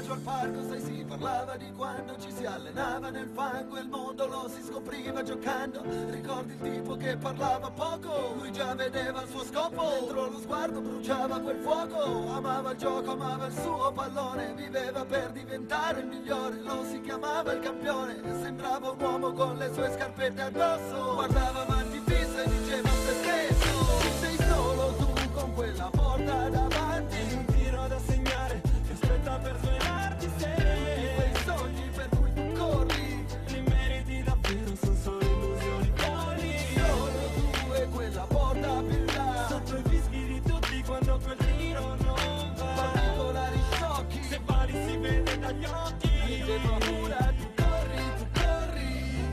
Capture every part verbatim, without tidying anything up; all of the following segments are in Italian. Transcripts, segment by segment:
giù al parco, sai si parlava di quando ci si allenava nel fango e il mondo lo si scopriva giocando. Ricordi il tipo che parlava poco, lui già vedeva il suo scopo, dentro lo sguardo bruciava quel fuoco. Amava il gioco, amava il suo pallone, viveva per diventare il migliore, lo si chiamava il campione. Sembrava un uomo con le sue scarpette addosso, guardava avanti fisso e diceva a se stesso: sei solo tu con quella porta davanti, un tiro da segnare che aspetta per svelarti. Tutti quei sogni per cui tu corri, li meriti davvero, sono solo illusioni fuori. Solo tu e quella porta più là, sotto i fischi di tutti quando quel tiro non va. Particolari sciocchi, se vali si vede dagli occhi. Niente paura, tu corri, tu corri.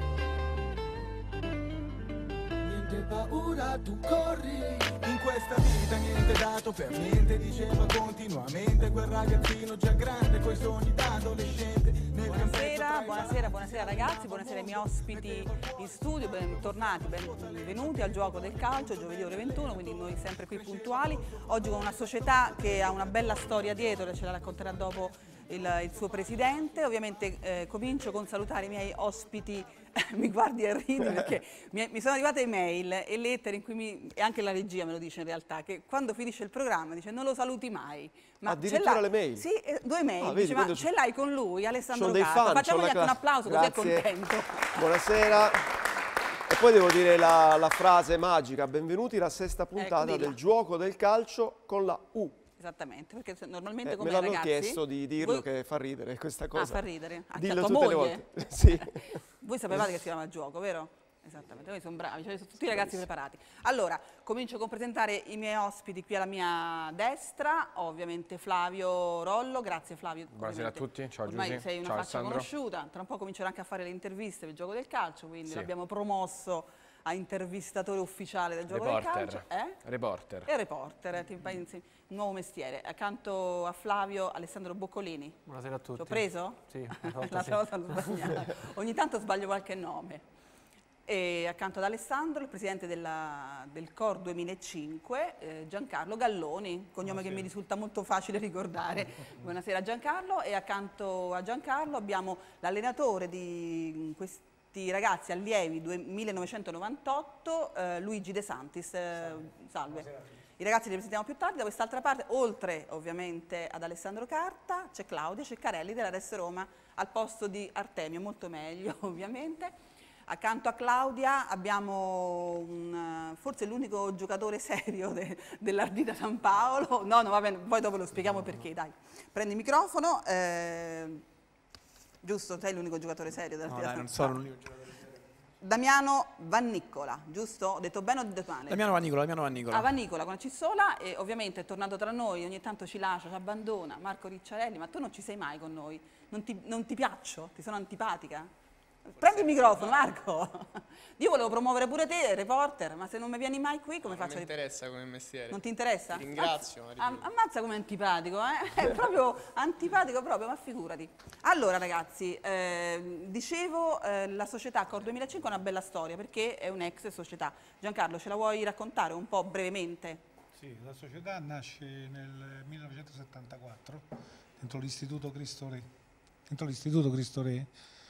Niente paura, tu corri. In questa vita niente dato per niente, diceva continuamente quel ragazzino già grande coi sogni da adolescente. Buonasera, buonasera, buonasera ragazzi, buonasera ai miei ospiti in studio, bentornati, benvenuti al Gioco del Calcio, giovedì ore ventuno, quindi noi sempre qui puntuali. Oggi con una società che ha una bella storia dietro, ce la racconterà dopo il, il suo presidente. Ovviamente eh, comincio con salutare i miei ospiti, mi guardi e ridi perché mi, mi sono arrivate email e lettere in cui mi, e anche la regia me lo dice in realtà, che quando finisce il programma dice non lo saluti mai. Ma addirittura le mail? Sì, eh, due mail, ah, dice, vedi, ma ce l'hai con lui, Alessandro Carta, fan, facciamogli anche un applauso così è contento. Buonasera. E poi devo dire la, la frase magica: benvenuti alla sesta puntata ecco, del Gioco del Calcio con la U. Esattamente, perché normalmente eh, come me l'hanno ragazzi, chiesto di dirlo, voi... che fa ridere questa cosa. Ah, fa ridere. Anche Dillo a tua tutte moglie? le volte. Sì. Voi sapevate che si chiama gioco, vero? Esattamente, noi siamo bravi, cioè sono tutti i ragazzi preparati. Allora, comincio con presentare i miei ospiti qui alla mia destra, ovviamente Flavio Rollo, grazie Flavio. Buonasera a tutti, ciao Giusy. Ormai sei una ciao faccia Alessandro. conosciuta, tra un po' comincerò anche a fare le interviste del Gioco del Calcio, quindi sì. l'abbiamo promosso a intervistatore ufficiale del Gioco reporter. del Calcio. Eh? Reporter. E reporter, eh, ti un nuovo mestiere. Accanto a Flavio Alessandro Boccolini. Buonasera a tutti. Ti ho preso? Sì, l'altra sì. volta l'ho sbagliato. Ogni tanto sbaglio qualche nome. E accanto ad Alessandro, il presidente della, del C O R duemilacinque, eh, Giancarlo Galloni, cognome che mi risulta molto facile ricordare. Buonasera Giancarlo. E accanto a Giancarlo abbiamo l'allenatore di questi ragazzi allievi millenovecentonovantotto, eh, Luigi De Santis. Eh, salve. I ragazzi li presentiamo più tardi. Da quest'altra parte, oltre ovviamente ad Alessandro Carta, c'è Claudia Ceccarelli della R S Roma al posto di Artemio, molto meglio ovviamente. Accanto a Claudia abbiamo un, forse l'unico giocatore serio de, dell'Ardita San Paolo. No, no, va bene, poi dopo lo spieghiamo perché, dai. Prendi il microfono. Eh, giusto, sei l'unico giocatore serio dell'Ardita no, San Paolo? Non sono l'unico giocatore serio. Damiano Vannicola, giusto? Ho detto bene o ho detto male? Damiano Vannicola, Damiano Vannicola. Ah, Vannicola con la C sola, e ovviamente è tornato tra noi, ogni tanto ci lascia, ci abbandona. Marco Ricciarelli, ma tu non ci sei mai con noi? Non ti, non ti piaccio? Ti sono antipatica? Prendi il microfono, Marco. Io volevo promuovere pure te, reporter, ma se non mi vieni mai qui, come no, faccio? Non mi interessa come mestiere. Non ti interessa? Ti ringrazio. Am ammazza come è antipatico, eh? È proprio antipatico proprio, ma figurati. Allora ragazzi, eh, dicevo, eh, la società C O R duemilacinque è una bella storia perché è un'ex società. Giancarlo, ce la vuoi raccontare un po' brevemente? Sì, la società nasce nel millenovecentosettantaquattro dentro l'istituto Cristo Re. Dentro l'istituto Cristo Re.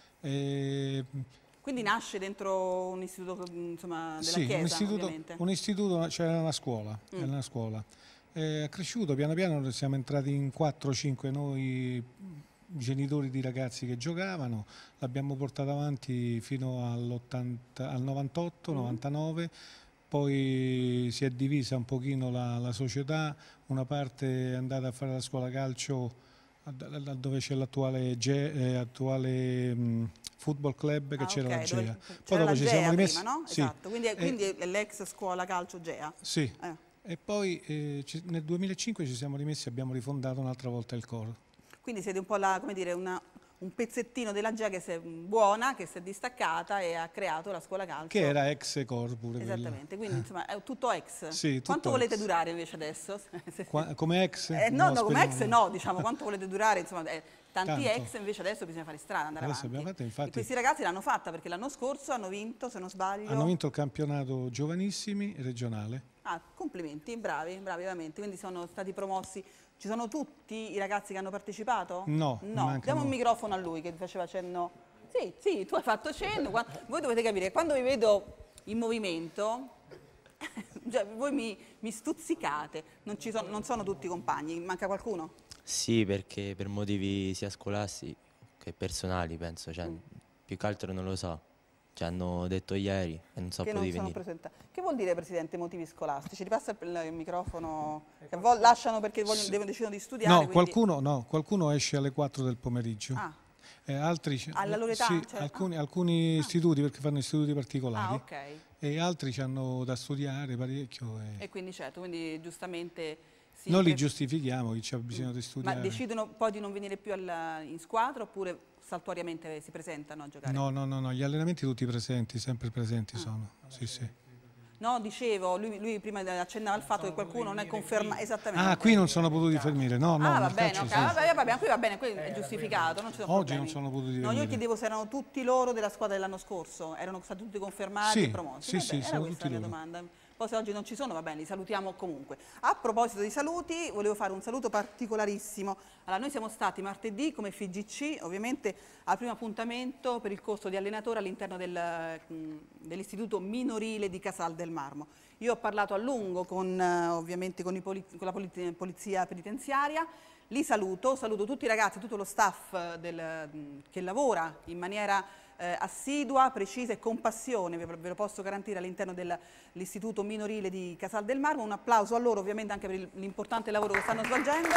E... Quindi nasce dentro un istituto, insomma, della sì, Chiesa, un istituto, ovviamente? un istituto, c'era una scuola, Mm. una scuola. È cresciuto, piano piano siamo entrati in quattro cinque noi genitori di ragazzi che giocavano, l'abbiamo portato avanti fino al novantotto, Mm. novantanove, poi si è divisa un pochino la, la società, una parte è andata a fare la scuola calcio dove c'è l'attuale eh, attuale mh, football club che Ah, c'era okay, la Gea. Poi Poi dopo ci siamo rimessi, prima, no? sì. Esatto, quindi, E, quindi è l'ex scuola calcio Gea. Sì, eh. e poi eh, ci, nel duemilacinque ci siamo rimessi e abbiamo rifondato un'altra volta il C O R. Quindi siete un po' la, come dire, una, un pezzettino della Gea che si è buona, che si è distaccata e ha creato la scuola calcio. Che era ex C O R pure. Esattamente, quindi insomma è tutto ex. Sì, tutto quanto volete ex. durare invece adesso? Qua, come ex? Eh, no, no, no, come ex speriamo. no, diciamo, quanto volete durare? Insomma, eh, tanti Tanto. ex, invece adesso bisogna fare strada, andare Adesso avanti. abbiamo fatto, infatti, e questi ragazzi l'hanno fatta perché l'anno scorso hanno vinto, se non sbaglio... Hanno vinto il campionato giovanissimi regionale. Ah, complimenti, bravi, bravi veramente. Quindi sono stati promossi Ci sono tutti i ragazzi che hanno partecipato? No, no. Diamo un microfono a lui che faceva cenno. Sì, sì, tu hai fatto cenno. Voi dovete capire, quando vi vedo in movimento, cioè, voi mi, mi stuzzicate. Non, ci sono, non sono tutti compagni, manca qualcuno? Sì, perché per motivi sia scolastici che personali, penso. Cioè, mm. Più che altro non lo so. Ci hanno detto ieri e non so che potevi non sono venire. presentati. Che vuol dire, Presidente, motivi scolastici? Ti passa il, il microfono, che lasciano perché vogliono, sì. decidono di studiare? No, quindi... qualcuno, no, qualcuno esce alle quattro del pomeriggio. Ah. Eh, altri, alla loro età? Sì, cioè, alcuni, ah. alcuni ah. istituti, perché fanno istituti particolari. Ah, okay. E altri hanno da studiare parecchio. E, e quindi certo, quindi giustamente... Sì, non li giustifichiamo, chi ha bisogno di studiare. Ma decidono poi di non venire più alla, in squadra oppure saltuariamente si presentano a giocare? No, no, no, no, gli allenamenti tutti presenti, sempre presenti ah. sono. Sì, sì. No, dicevo, lui, lui prima accennava al fatto che qualcuno non è confermato esattamente. Ah, qui non sono potuti fermare, no, no. Ah, va bene, okay. ah, vabbè, vabbè, qui va bene, qui è giustificato, non ci sono Oggi problemi. non sono potuti fermare. No, io chiedevo se erano tutti loro della squadra dell'anno scorso, erano stati tutti confermati sì, e promossi. Sì, vabbè, sì, era sono questa tutti la mia loro. domanda. Poi se oggi non ci sono, va bene, li salutiamo comunque. A proposito di saluti, volevo fare un saluto particolarissimo. Allora, noi siamo stati martedì come F G C, ovviamente al primo appuntamento per il corso di allenatore all'interno del, dell'istituto minorile di Casal del Marmo. Io ho parlato a lungo con, ovviamente con, i con la polizia penitenziaria, li saluto, saluto tutti i ragazzi, tutto lo staff del, che lavora in maniera eh, assidua, precisa e con passione, ve, ve lo posso garantire, all'interno dell'istituto minorile di Casal del Marmo. Un applauso a loro ovviamente anche per l'importante lavoro che stanno svolgendo.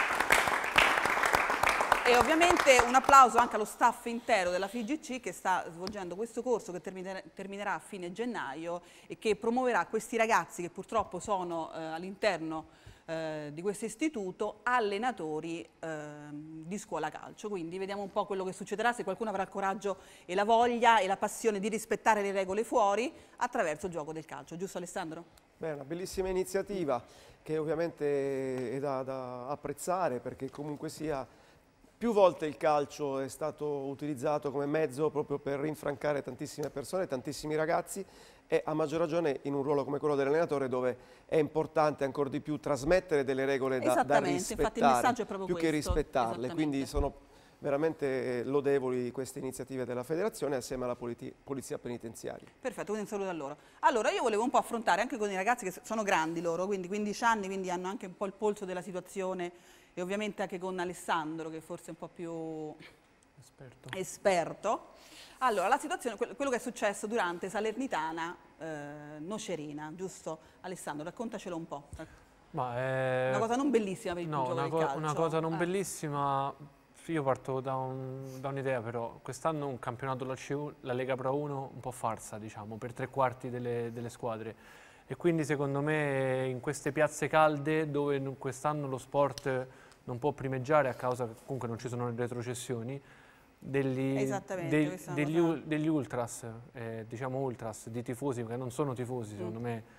E ovviamente un applauso anche allo staff intero della F G C che sta svolgendo questo corso che terminerà, terminerà a fine gennaio e che promuoverà questi ragazzi che purtroppo sono eh, all'interno eh, di questo istituto allenatori eh, di scuola calcio. Quindi vediamo un po' quello che succederà, se qualcuno avrà il coraggio e la voglia e la passione di rispettare le regole fuori attraverso il gioco del calcio. Giusto, Alessandro? Beh, una bellissima iniziativa che ovviamente è da, da apprezzare, perché comunque sia... Più volte il calcio è stato utilizzato come mezzo proprio per rinfrancare tantissime persone, tantissimi ragazzi, e a maggior ragione in un ruolo come quello dell'allenatore, dove è importante ancora di più trasmettere delle regole da, da rispettare, infatti il messaggio è proprio più questo, che rispettarle. Quindi sono veramente lodevoli queste iniziative della federazione assieme alla polizia penitenziaria. Perfetto, quindi un saluto a loro. Allora io volevo un po' affrontare anche con i ragazzi che sono grandi loro, quindi quindici anni, quindi hanno anche un po' il polso della situazione, e ovviamente anche con Alessandro che forse è un po' più esperto. esperto. Allora, la situazione, quello che è successo durante Salernitana eh, Nocerina, giusto? Alessandro, raccontacelo un po'. Ma è... Una cosa non bellissima per il no, gioco una del co calcio. una cosa non eh. bellissima, io parto da un'idea un però, quest'anno un campionato la, C U, la Lega Pro uno un po' farsa, diciamo, per tre quarti delle, delle squadre. E quindi secondo me in queste piazze calde dove quest'anno lo sport non può primeggiare a causa che comunque non ci sono le retrocessioni, degli, de, degli, degli ultras, eh, diciamo ultras, di tifosi che non sono tifosi, secondo mm. me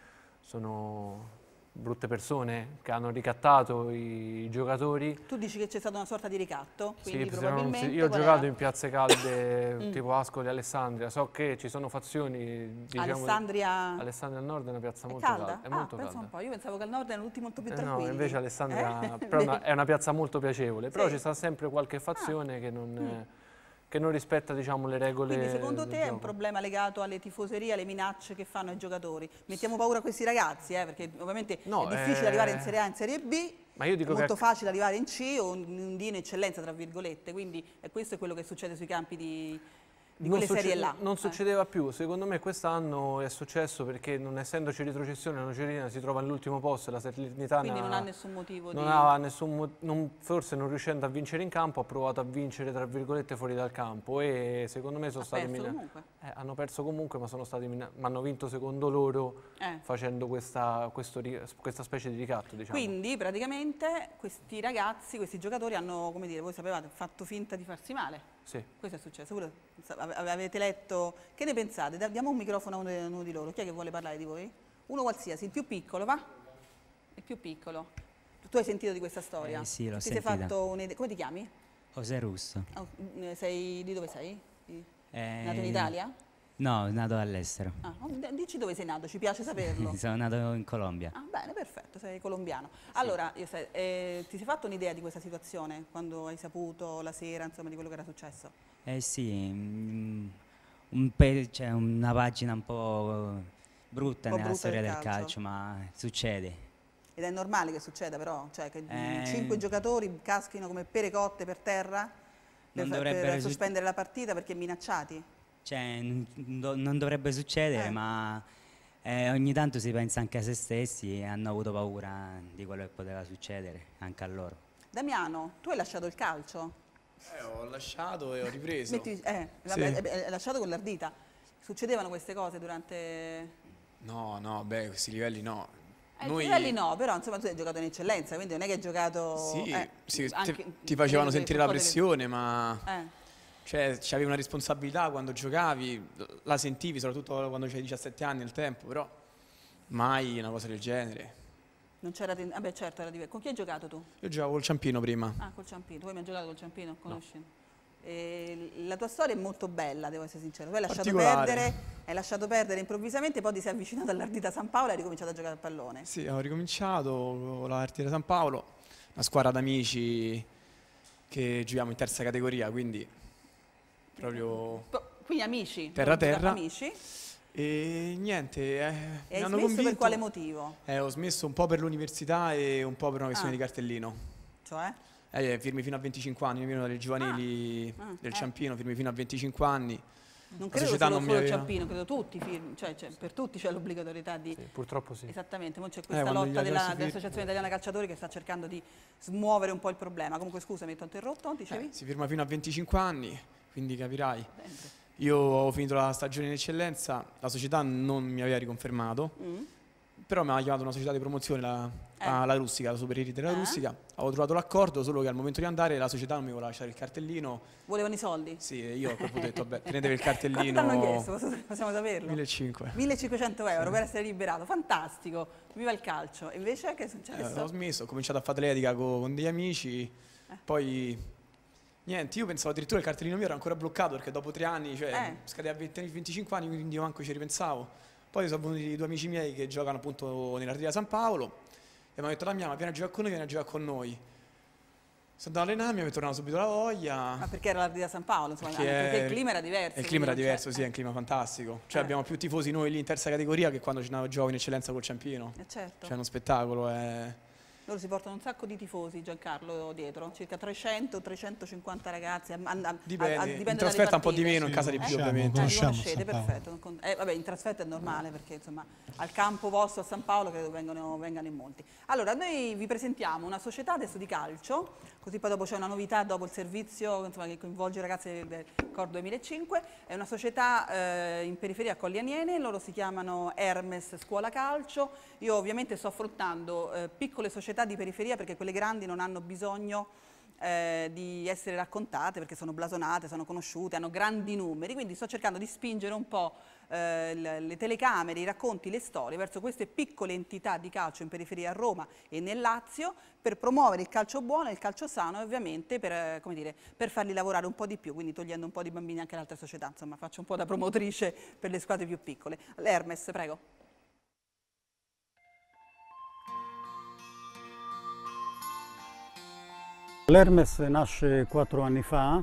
sono brutte persone che hanno ricattato i, i giocatori. Tu dici che c'è stata una sorta di ricatto? Quindi sì, probabilmente io ho giocato era? in piazze calde mm. tipo Ascoli, Alessandria, so che ci sono fazioni, diciamo, Alessandria... Alessandria al nord è una piazza è molto calda, calda, è ah, molto pensa calda. un po', io pensavo che al nord erano tutti molto più eh tranquilli. no, invece Alessandria eh? però una, è una piazza molto piacevole, però sì. ci sta sempre qualche fazione ah. che non... Mm. che non rispetta, diciamo, le regole. Quindi secondo te è gioco. un problema legato alle tifoserie, alle minacce che fanno ai giocatori? Mettiamo paura a questi ragazzi, eh, perché ovviamente no, è difficile eh... arrivare in Serie A, in Serie B, ma io dico è molto che... facile arrivare in C o in D in eccellenza, tra virgolette, quindi è questo è quello che succede sui campi di... di non quelle serie là. Non eh. succedeva più, secondo me quest'anno è successo perché non essendoci retrocessione la Nocerina si trova all'ultimo posto, la Salernitana quindi non ha nessun motivo non di... ha nessun non, forse non riuscendo a vincere in campo ha provato a vincere tra virgolette fuori dal campo e secondo me sono ha stati perso comunque. Eh, hanno perso comunque ma sono stati ma hanno vinto secondo loro eh. facendo questa, questo, questa specie di ricatto, diciamo. Quindi praticamente questi ragazzi, questi giocatori hanno, come dire, voi sapevate, fatto finta di farsi male. Sì. Questo è successo. Voi avete letto, che ne pensate? Diamo un microfono a uno, a uno di loro. Chi è che vuole parlare di voi? Uno qualsiasi, il più piccolo, va? Il più piccolo. Tu hai sentito di questa storia? Eh, sì, l'ho ti sentita. Sei fatto un'idea? Come ti chiami? José Russo. Oh, sei, di dove sei? Di, Eh, nato in Italia? No, nato all'estero. Ah, dici dove sei nato, ci piace saperlo. Sono nato in Colombia. Ah, bene, perfetto, sei colombiano. Allora, io sai, eh, ti sei fatto un'idea di questa situazione quando hai saputo la sera, insomma, di quello che era successo? Eh sì, mm, un pe- cioè una pagina un po' brutta Un po' nella brutta storia del del calcio. calcio, ma succede. Ed è normale che succeda però, cioè che Eh, cinque giocatori caschino come pere cotte per terra per, Non fa- dovrebbero per su- sospendere la partita perché minacciati? Cioè, n- do- non dovrebbe succedere, Eh. ma eh, ogni tanto si pensa anche a se stessi e hanno avuto paura di quello che poteva succedere anche a loro. Damiano, tu hai lasciato il calcio? Eh, ho lasciato e ho ripreso. Metti- eh, Sì. vabbè, eh, hai lasciato con l'ardita. Succedevano queste cose durante... No, no, beh, questi livelli no. Eh, Noi- livelli no, però insomma tu hai giocato in eccellenza, quindi non è che hai giocato... Sì, eh, sì, te- anche- ti facevano credo che sentire la qualcosa che- pressione, ma Eh. cioè, c'avevi una responsabilità quando giocavi, la sentivi soprattutto quando c'hai diciassette anni nel tempo, però mai una cosa del genere. Non c'era... ten- Vabbè certo, era diverso. Con chi hai giocato tu? Io giocavo col Ciampino prima. Ah, col Ciampino. Tu hai mai giocato col Ciampino? Conosci? E la tua storia è molto bella, devo essere sincero. Tu hai lasciato Particolare. perdere, hai lasciato perdere improvvisamente, poi ti sei avvicinato all'Ardita San Paolo e hai ricominciato a giocare a pallone. Sì, ho ricominciato con la Artiera San Paolo, una squadra d'amici che giochiamo in terza categoria, quindi proprio... Po- Quindi amici? Terra Abbiamo terra. giocato Amici? E niente, eh, E mi hai hanno smesso convinto. per quale motivo? Eh, ho smesso un po' per l'università e un po' per una questione Ah. di cartellino. Cioè? Eh, firmi fino a venticinque anni, io vengo dalle giovanili Ah, ah, del eh. Ciampino, firmi fino a venticinque anni. Non La credo società solo, non mi solo il aveva- Ciampino, credo tutti i film, cioè, cioè, per tutti c'è l'obbligatorietà di... Sì, purtroppo sì. Esattamente, mo c'è questa quando gli lotta della- ragazzi fir- dell'Associazione Italiana Calciatori che sta cercando di smuovere un po' il problema. Comunque scusa, mi ti ho interrotto, dicevi? Eh, si firma fino a venticinque anni, quindi capirai. Sempre. Io ho finito la stagione in eccellenza, la società non mi aveva riconfermato, Mm. però mi aveva chiamato una società di promozione, la, Eh. la, la Rustica, la Super Elite della Eh. Rustica. Avevo trovato l'accordo, solo che al momento di andare la società non mi voleva lasciare il cartellino. Volevano i soldi? Sì, e io a quel punto ho detto, vabbè, tenetevi il Quanto ti hanno cartellino. chiesto? Posso- Possiamo saperlo? millecinquecento. millecinquecento euro per essere liberato, fantastico, viva il calcio. E invece che è Eh, successo? ho smesso, ho cominciato a fare atletica co- con degli amici, poi niente, io pensavo addirittura il cartellino mio era ancora bloccato perché dopo tre anni, cioè Eh. scadeva a venti venticinque anni, quindi io manco ci ripensavo. Poi sono venuti due amici miei che giocano appunto nell'Artiera San Paolo e mi hanno detto, Damiano, vieni a giocare con noi, vieni a giocare con noi. Sono andato a allenarmi, mi è tornata subito la voglia. Ma perché era l'Ardita San Paolo, insomma, Perché anche perché è- il clima era diverso. Il clima era quindi, diverso, cioè, sì, è un clima fantastico. Cioè Eh. abbiamo più tifosi noi lì in terza categoria che quando ci gioco in eccellenza col Ciampino. eh, certo. Cioè è uno spettacolo, è... Loro si portano un sacco di tifosi, Giancarlo, dietro, circa trecento trecentoscinquanta ragazzi. a- a- a- Dipende, a- in dipende dalle trasferta un po' di partite. meno, in casa di più conosciamo, ovviamente. Ah, li Conosciamo conoscete, San Paolo. perfetto. Non con- eh, vabbè, in trasferta è normale perché insomma al campo vostro a San Paolo credo vengano, vengano in molti. Allora, noi vi presentiamo una società adesso di calcio, così poi dopo c'è una novità dopo il servizio insomma, che coinvolge i ragazzi del, del Cor duemilacinque. È una società eh, in periferia a Colli Aniene, loro si chiamano Hermes Scuola Calcio. Io ovviamente sto affrontando eh, piccole società di periferia perché quelle grandi non hanno bisogno eh, di essere raccontate perché sono blasonate, sono conosciute, hanno grandi numeri, quindi sto cercando di spingere un po' eh, le, le telecamere, i racconti, le storie verso queste piccole entità di calcio in periferia a Roma e nel Lazio per promuovere il calcio buono e il calcio sano e ovviamente per, eh, come dire, per farli lavorare un po' di più, quindi togliendo un po' di bambini anche in altre società, insomma faccio un po' da promotrice per le squadre più piccole. L'Hermes, prego. L'Hermes nasce quattro anni fa,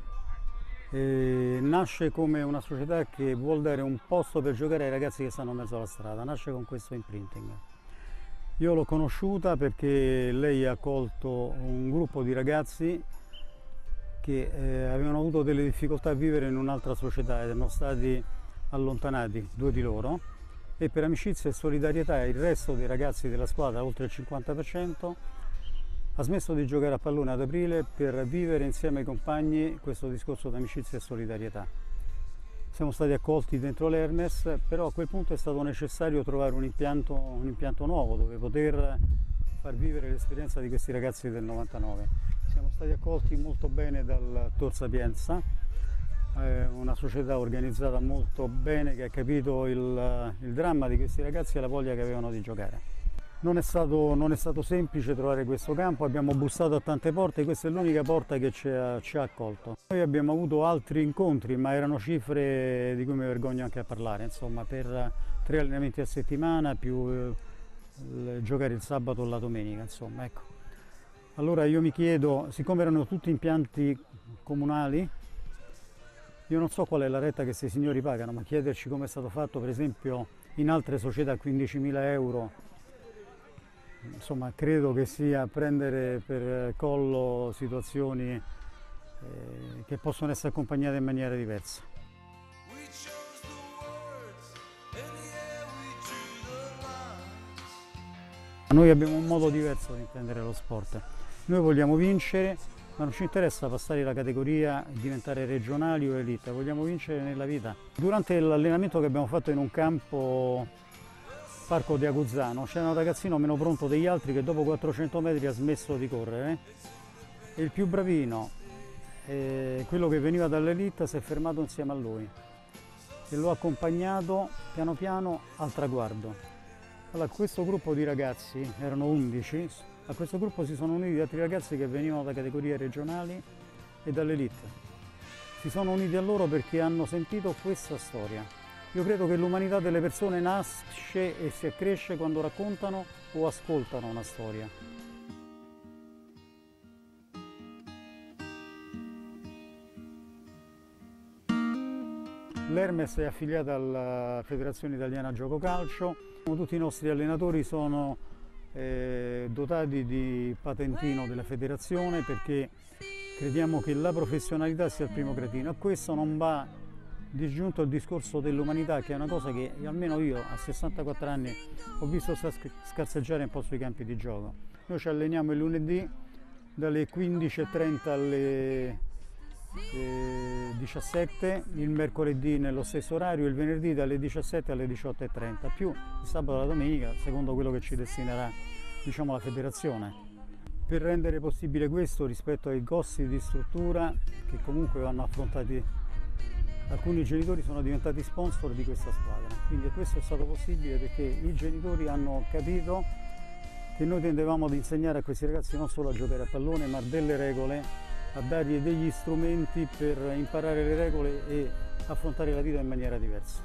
e nasce come una società che vuol dare un posto per giocare ai ragazzi che stanno in mezzo alla strada, nasce con questo imprinting. Io l'ho conosciuta perché lei ha accolto un gruppo di ragazzi che eh, avevano avuto delle difficoltà a vivere in un'altra società ed erano stati allontanati, due di loro, e per amicizia e solidarietà il resto dei ragazzi della squadra, oltre il cinquanta per cento, ha smesso di giocare a pallone ad aprile per vivere insieme ai compagni questo discorso di amicizia e solidarietà. Siamo stati accolti dentro l'Hermes, però a quel punto è stato necessario trovare un impianto, un impianto nuovo dove poter far vivere l'esperienza di questi ragazzi del novantanove. Siamo stati accolti molto bene dal Tor Sapienza, eh, una società organizzata molto bene che ha capito il, il dramma di questi ragazzi e la voglia che avevano di giocare. Non è, stato, non è stato semplice trovare questo campo, abbiamo bussato a tante porte, questa è l'unica porta che ci ha, ci ha accolto. Noi abbiamo avuto altri incontri, ma erano cifre di cui mi vergogno anche a parlare, insomma, per tre allenamenti a settimana più eh, giocare il sabato o la domenica, insomma, ecco. Allora io mi chiedo, siccome erano tutti impianti comunali, io non so qual è la retta che questi signori pagano, ma chiederci come è stato fatto per esempio in altre società a quindicimila euro, insomma credo che sia prendere per collo situazioni eh, che possono essere accompagnate in maniera diversa. Noi abbiamo un modo diverso di intendere lo sport. Noi vogliamo vincere, ma non ci interessa passare la categoria e diventare regionali o elite, vogliamo vincere nella vita. Durante l'allenamento che abbiamo fatto in un campo Parco di Aguzzano c'era un ragazzino meno pronto degli altri che dopo quattrocento metri ha smesso di correre e il più bravino, eh, quello che veniva dall'elite, si è fermato insieme a lui e l'ho accompagnato piano piano al traguardo. Allora, questo gruppo di ragazzi, erano undici, a questo gruppo si sono uniti altri ragazzi che venivano da categorie regionali e dall'elite. Si sono uniti a loro perché hanno sentito questa storia. Io credo che l'umanità delle persone nasce e si accresce quando raccontano o ascoltano una storia. L'Hermes è affiliata alla Federazione Italiana Gioco Calcio. Tutti i nostri allenatori sono eh, dotati di patentino della federazione perché crediamo che la professionalità sia il primo cretino. A questo non va disgiunto il discorso dell'umanità, che è una cosa che almeno io a sessantaquattro anni ho visto scarseggiare un po' sui campi di gioco. Noi ci alleniamo il lunedì dalle quindici e trenta alle eh, diciassette, il mercoledì nello stesso orario, il venerdì dalle diciassette alle diciotto e trenta, più il sabato e la domenica secondo quello che ci destinerà, diciamo, la federazione. Per rendere possibile questo rispetto ai costi di struttura che comunque vanno affrontati, alcuni genitori sono diventati sponsor di questa squadra, quindi questo è stato possibile perché i genitori hanno capito che noi tendevamo ad insegnare a questi ragazzi non solo a giocare a pallone, ma delle regole, a dargli degli strumenti per imparare le regole e affrontare la vita in maniera diversa.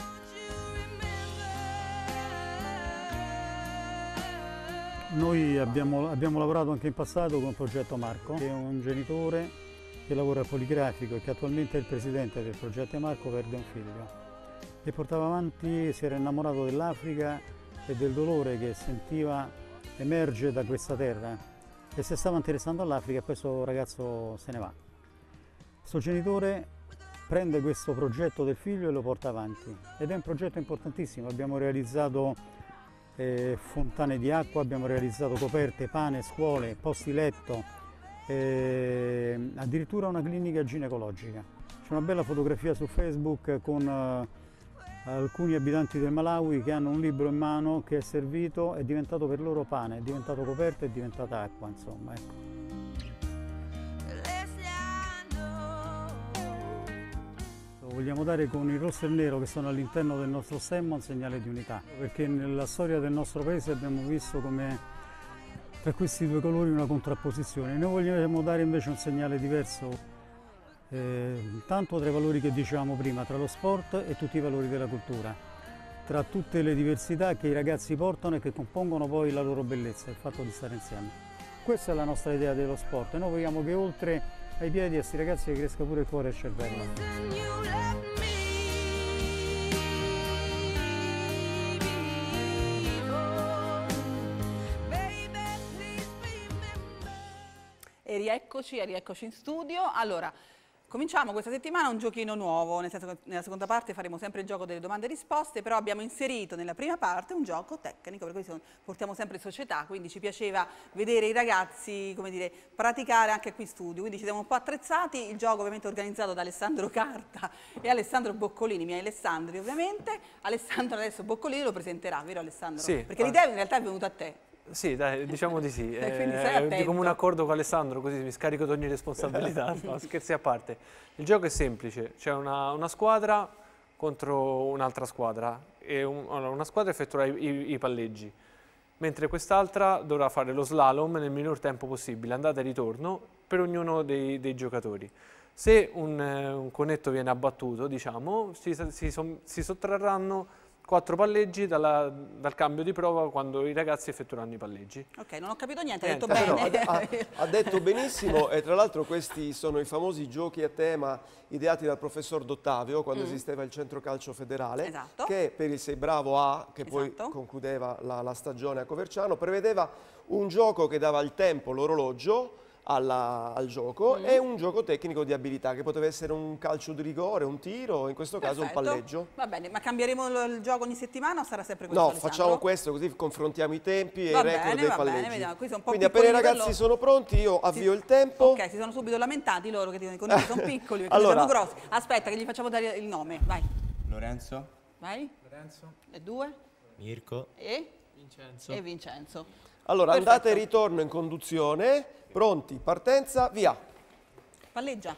Noi abbiamo, abbiamo lavorato anche in passato con il progetto Marco, che è un genitore che lavora al Poligrafico e che attualmente è il presidente del progetto Marco, perde un figlio. E portava avanti, si era innamorato dell'Africa e del dolore che sentiva emerge da questa terra e si stava interessando all'Africa e questo ragazzo se ne va. Questo genitore prende questo progetto del figlio e lo porta avanti ed è un progetto importantissimo. Abbiamo realizzato eh, fontane di acqua, abbiamo realizzato coperte, pane, scuole, posti letto, Eh, addirittura una clinica ginecologica. C'è una bella fotografia su Facebook con eh, alcuni abitanti del Malawi che hanno un libro in mano che è servito, è diventato per loro pane, è diventato coperta, è diventata acqua, insomma. Ecco. Vogliamo dare con il rosso e il nero che sono all'interno del nostro stemma un segnale di unità, perché nella storia del nostro paese abbiamo visto come tra questi due colori una contrapposizione. Noi vogliamo dare invece un segnale diverso, eh, tanto tra i valori che dicevamo prima, tra lo sport e tutti i valori della cultura, tra tutte le diversità che i ragazzi portano e che compongono poi la loro bellezza, il fatto di stare insieme. Questa è la nostra idea dello sport e noi vogliamo che oltre ai piedi a questi ragazzi cresca pure il cuore e il cervello. E rieccoci, e rieccoci in studio. Allora, cominciamo questa settimana un giochino nuovo, nel senso che nella seconda parte faremo sempre il gioco delle domande e risposte, però abbiamo inserito nella prima parte un gioco tecnico, per cui portiamo sempre società, quindi ci piaceva vedere i ragazzi, come dire, praticare anche qui in studio, quindi ci siamo un po' attrezzati. Il gioco ovviamente è organizzato da Alessandro Carta e Alessandro Boccolini, miei Alessandri ovviamente. Alessandro adesso Boccolini lo presenterà, vero Alessandro? Sì. Perché l'idea in realtà è venuta a te. Sì, dai, diciamo di sì. Eh, quindi stai attento. Di comune accordo con Alessandro, così mi scarico di ogni responsabilità. No, scherzi a parte. Il gioco è semplice, c'è una, una squadra contro un'altra squadra e un, allora, una squadra effettuerà i, i, i palleggi mentre quest'altra dovrà fare lo slalom nel minor tempo possibile, andata e ritorno, per ognuno dei, dei giocatori. Se un, eh, un conetto viene abbattuto, diciamo, si, si, si sottrarranno quattro palleggi dalla, dal cambio di prova quando i ragazzi effettueranno i palleggi. Ok, non ho capito niente, Niente, ha detto però bene. Ha, ha detto benissimo e tra l'altro questi sono i famosi giochi a tema ideati dal professor Dottavio quando mm. esisteva il Centro Calcio Federale, esatto. che per il Sei Bravo A, che esatto. poi concludeva la, la stagione a Coverciano, prevedeva un gioco che dava il tempo, l'orologio, Alla, al gioco mm. e un gioco tecnico di abilità che poteva essere un calcio di rigore, un tiro, in questo caso Perfetto. un palleggio. Va bene, ma cambieremo il, il gioco ogni settimana o sarà sempre questo? No, Alessandro? facciamo questo così confrontiamo i tempi e va i record bene, dei va palleggi. bene, vediamo. Qui sono un po' Quindi appena i ragazzi quello... sono pronti io avvio si... il tempo. Ok, si sono subito lamentati loro che dicono i conigli sono piccoli perché allora... sono grossi. Aspetta che gli facciamo dare il nome, vai. Lorenzo. Vai. Lorenzo. E due. Mirko. E? Vincenzo. E Vincenzo. Allora, Perfetto. andata e ritorno in conduzione, pronti, partenza, via. Palleggia.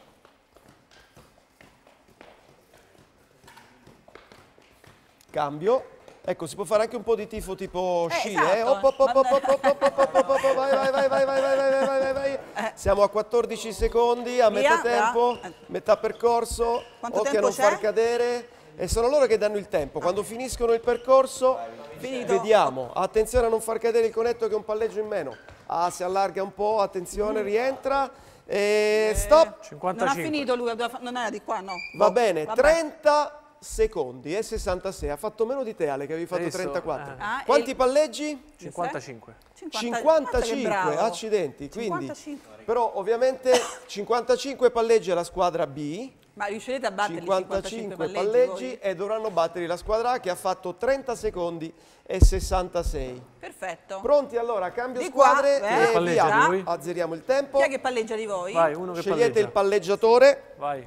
Cambio. Ecco, si può fare anche un po' di tifo tipo Eh, sci, esatto. eh? Op, op, op, op, op, op, op, op, op, op, vai, vai, vai, vai, vai, vai, vai, vai, vai, vai. Eh. Siamo a quattordici secondi, a Via, metà tempo, via. metà percorso, Quanto occhio a tempo non c'è? far cadere. E sono loro che danno il tempo. Quando finiscono il percorso, Finito. vediamo. Attenzione a non far cadere il conetto che è un palleggio in meno. Ah, si allarga un po', attenzione, rientra. E stop. cinquantacinque. Non ha finito lui, non era di qua, no? Va bene, Vabbè. trenta secondi e sessantasei. Ha fatto meno di te, Ale, che avevi fatto Hai visto? trentaquattro. Eh. Ah, Quanti e- palleggi? cinquantacinque. cinquanta cinquantacinque, Mazza che bravo. accidenti. Quindi, cinquantacinque. però ovviamente cinquantacinque palleggi alla squadra B, Ma riuscirete a battere i cinquantacinque cinquantacinque palleggi, palleggi voi? e dovranno battere la squadra A che ha fatto trenta secondi e sessantasei. Perfetto. Pronti allora, cambio Di qua, squadre eh, e palleggia via. lui. Azzeriamo il tempo. Chi è che palleggia di voi? Vai, uno che Scegliete palleggia. il palleggiatore, Vai.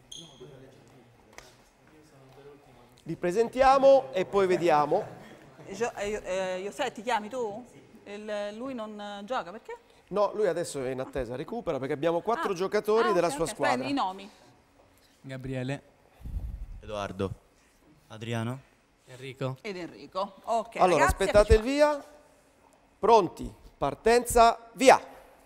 li presentiamo e poi vediamo. Gio- eh, eh, José, ti chiami tu? Il- lui non eh, gioca perché? No, lui adesso è in attesa, recupera perché abbiamo quattro Ah. giocatori Ah, della ok, sua ok. squadra. Prendi i nomi. Gabriele. Edoardo. Adriano. Enrico. Ed Enrico. Ok, Allora, ragazzi, aspettate il eccoci via. Pronti, partenza, via.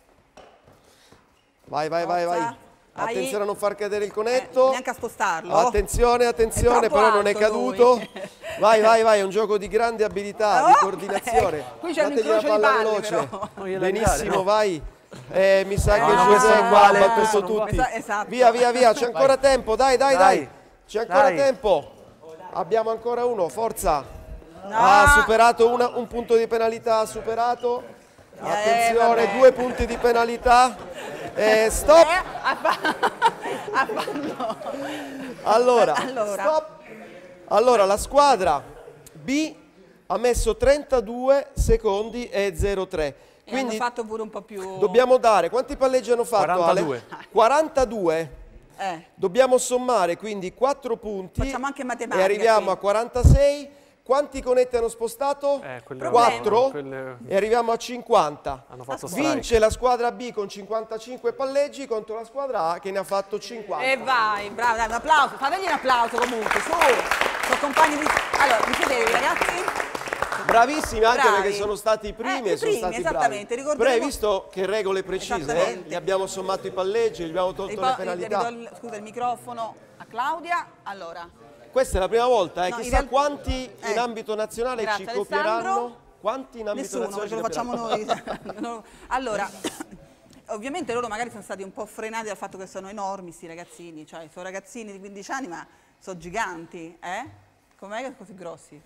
Vai, vai, vai, vai. Forza. Vai. Attenzione a non far cadere il qua. conetto. Eh, neanche a spostarlo. Attenzione, attenzione, È troppo però non è alto caduto. lui. Vai, vai, vai, è un gioco di grande abilità, di Oh, coordinazione. eh, qui c'è un Dategli la incrocio di palla palle, veloce. però. Non gliela Benissimo, dare, no? vai. Eh, mi sa Eh, che no, il José no, qua ha no, battuto no, tutti. Esa- esatto. Via, via, via, c'è ancora tempo, dai, dai, dai. Dai. C'è ancora Dai. tempo. Abbiamo ancora uno, forza. No. Ha superato una- un punto di penalità, ha superato. Attenzione, vabbè. due punti di penalità. Eh, stop. Eh, ha fa- ha fatto- Allora, Allora. stop. Allora, la squadra B ha messo trentadue secondi e zero tre. E hanno Quindi fatto pure un po' più... dobbiamo dare, quanti palleggi hanno fatto quarantadue. Ale? quarantadue. Eh, Dobbiamo sommare quindi quattro punti Facciamo anche matematica e arriviamo qui. a quarantasei. Quanti conetti hanno spostato? Eh, quelle- quattro quelle- e arriviamo a cinquanta. Hanno fatto Vince strike. la squadra B con cinquantacinque palleggi contro la squadra A che ne ha fatto cinquanta. E vai, bravo, dai, un applauso, fategli un applauso comunque, su, sono compagni di... Allora, vi sedevi ragazzi? Bravissimi anche Bravi. perché sono stati i primi Eh, e i sono primi, stati esattamente, bravi. ricorderemo- Però hai visto che regole precise, eh? Esattamente. Gli abbiamo sommato i palleggi, gli abbiamo tolto Ripo- le ri- penalità. ridò il- scusa, il microfono a Claudia, allora... Questa è la prima volta, eh? No, in chissà real- quanti eh. in ambito nazionale Grazie, ci copieranno. Alessandro. Quanti in ambito Nessuno, nazionale perché lo ci facciamo copieranno? noi. No. Allora, ovviamente loro magari sono stati un po' frenati dal fatto che sono enormi sti ragazzini, cioè sono ragazzini di quindici anni ma sono giganti, eh? Com'è che sono così grossi?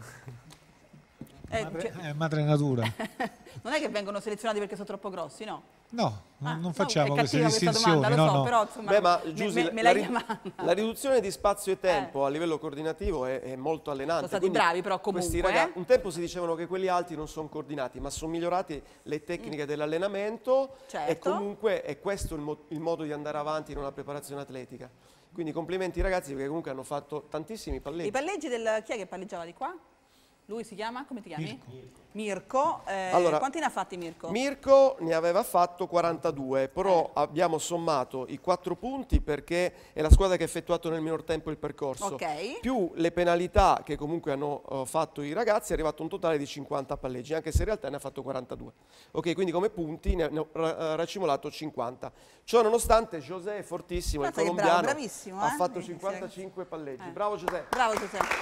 Eh, Madre, cioè- eh, madre natura. non è che vengono selezionati perché sono troppo grossi, no? No, non, Ah, non no, facciamo è queste cattiva questa distinzioni. domanda, lo no, so, no. però insomma Beh, ma me- Giusy, me, me la, l'hai ri- chiamata. la riduzione di spazio e tempo a livello coordinativo è, è molto allenante. Sono stati quindi bravi, però, questi comunque, raga- eh. un tempo si dicevano che quelli alti non sono coordinati, ma sono migliorate le tecniche dell'allenamento e Certo. comunque è questo il, mo- il modo di andare avanti in una preparazione atletica. Quindi complimenti ragazzi perché comunque hanno fatto tantissimi palleggi. I palleggi del... chi è che palleggiava di qua? Lui si chiama? Come ti chiami? Mirko. Mirko. Eh, Allora, quanti ne ha fatti Mirko? Mirko ne aveva fatto quarantadue, però Eh. abbiamo sommato i quattro punti perché è la squadra che ha effettuato nel minor tempo il percorso. Ok. Più le penalità che comunque hanno uh, fatto i ragazzi, è arrivato un totale di cinquanta palleggi, anche se in realtà ne ha fatto quarantadue. Ok, quindi come punti ne ha ra- racimolato cinquanta. Ciò nonostante José è fortissimo, Guarda il che colombiano, bravo, bravissimo, ha eh? fatto Eh, cinquantacinque palleggi. Eh. Bravo José. Bravo Giuseppe.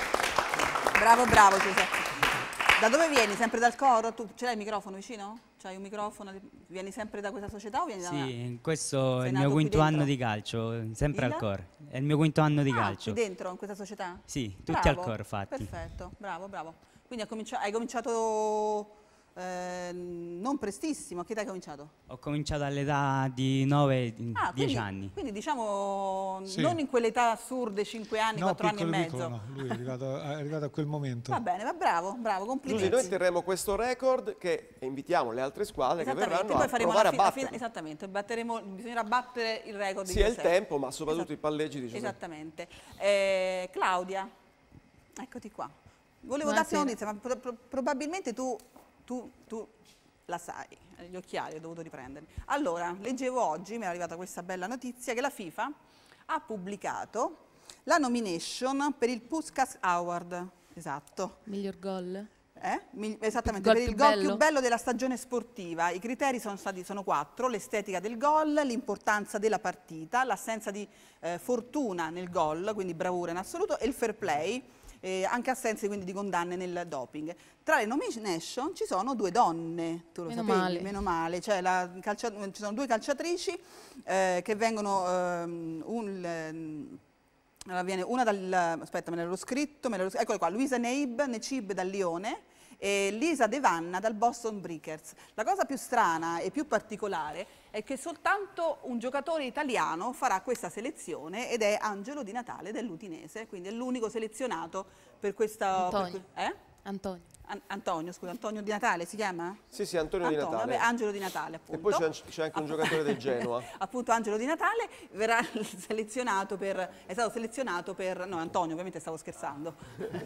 Bravo, bravo Giuseppe. Da dove vieni? Sempre dal coro? Tu ce l'hai il microfono vicino? C'hai un microfono? Vieni sempre da questa società o vieni da una... Sì, questo Sei è il nato mio qui quinto dentro? anno di calcio, sempre Il? al Cor. È il mio quinto anno di Ah, calcio. qui dentro, in questa società? Sì, tutti Bravo, al Cor fatti. Perfetto, bravo, bravo. Quindi hai cominciato, hai cominciato eh, non prestissimo, a che età hai cominciato? Ho cominciato all'età di nove dieci Ah, quindi, anni. quindi diciamo Sì. non in quell'età assurde, cinque anni, No, quattro anni e piccolo, mezzo. piccolo, no. Lui è arrivato, è arrivato a quel momento. Va bene, va bravo, bravo, Giusy, complimenti. noi terremo questo record che invitiamo le altre squadre che Esattamente, verranno poi a faremo provare a la fi- la battere. fine- esattamente, batteremo, bisognerà battere il record di Sia il Giuseppe. tempo, ma soprattutto Esatto. i palleggi di Giuseppe. Esattamente. Eh, Claudia, eccoti qua. Volevo darti una notizia, ma pro- pro- probabilmente tu, tu, tu la sai, eh, gli occhiali ho dovuto riprendermi. Allora, leggevo oggi, mi è arrivata questa bella notizia, che la FIFA ha pubblicato la nomination per il Puskás Award. Esatto. Miglior gol. Eh? Mi- Esattamente, Gol per il più gol bello? più bello della stagione sportiva. I criteri sono stati sono quattro: l'estetica del gol, l'importanza della partita, l'assenza di eh, fortuna nel gol, quindi bravura in assoluto, e il fair play, eh, anche assenza quindi di condanne nel doping. Tra le nomination ci sono due donne, tu lo Meno sapevi? male. Meno male, cioè la calcia- ci sono due calciatrici eh, che vengono ehm, un, ehm, allora viene una dal, aspetta, me l'ero scritto, me l'ero, eccolo qua, Luisa Neib, Necib dal Lione e Lisa De Vanna dal Boston Breakers. La cosa più strana e più particolare è che soltanto un giocatore italiano farà questa selezione ed è Angelo Di Natale dell'Udinese, quindi è l'unico selezionato per questa... per Antonio. que- eh? Antonio. An- Antonio, scusa, Antonio Di Natale si chiama? Sì, sì, Antonio, Di Natale. vabbè, Angelo Di Natale, E appunto. poi c'è, c'è anche un giocatore del Genoa. Appunto Angelo Di Natale verrà selezionato per, è stato selezionato per, no Antonio ovviamente stavo scherzando,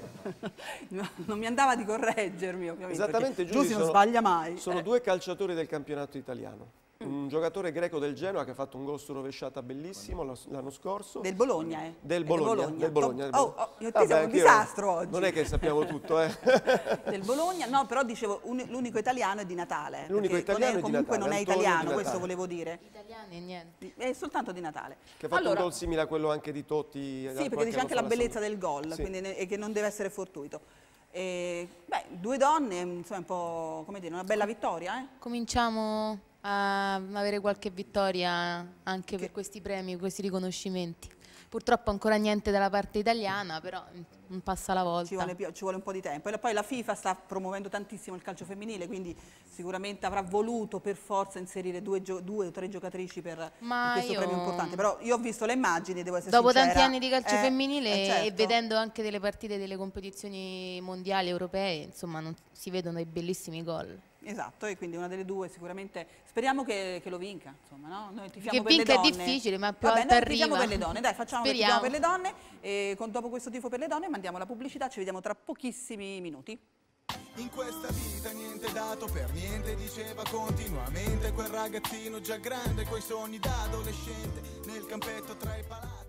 No, non mi andava di correggermi ovviamente. Esattamente, perché Giusy, Giusy non sono- sbaglia mai. Sono Eh. due calciatori del campionato italiano. Un giocatore greco del Genoa che ha fatto un gol su rovesciata bellissimo l'anno- l'anno scorso. Del Bologna, eh. Del È Bologna, del Bologna, del Oh, Bologna. oh, io e te Vabbè, siamo un anch'io- disastro oggi. Non è che sappiamo tutto, eh. Del Bologna, no, però dicevo un- l'unico italiano è Di Natale. L'unico perché italiano non è Di comunque Natale, non è Antonio Di italiano, Natale. questo volevo dire. Italiani e niente. È soltanto Di Natale. Che ha fatto Allora, un gol simile a quello anche di Totti. sì, perché dice anche la bellezza del gol, Sì. quindi ne- e che non deve essere fortuito. E, beh, due donne, insomma, un po', come dire, una bella vittoria, eh? Cominciamo a avere qualche vittoria anche per questi premi, questi riconoscimenti. Purtroppo ancora niente dalla parte italiana, però un passo alla volta. Ci vuole, più- ci vuole un po' di tempo. E poi la FIFA sta promuovendo tantissimo il calcio femminile, quindi sicuramente avrà voluto per forza inserire due, gio- due o tre giocatrici per Ma questo io- premio importante. Però io ho visto le immagini, devo essere Dopo sincera. tanti anni di calcio Eh, femminile eh, certo. e vedendo anche delle partite delle competizioni mondiali europee, insomma, non si vedono dei bellissimi gol. Esatto, e quindi una delle due sicuramente speriamo che, che lo vinca, insomma, no? Noi tifiamo Che per le vinca è donne. difficile, ma più Vabbè, alta noi tifiamo arriva. per le donne, dai, facciamo che Speriamo. tifiamo per le donne e con, dopo questo tifo per le donne mandiamo la pubblicità, ci vediamo tra pochissimi minuti. In questa vita niente è dato per niente, diceva continuamente quel ragazzino già grande coi sogni da adolescente nel campetto tra i palazzi.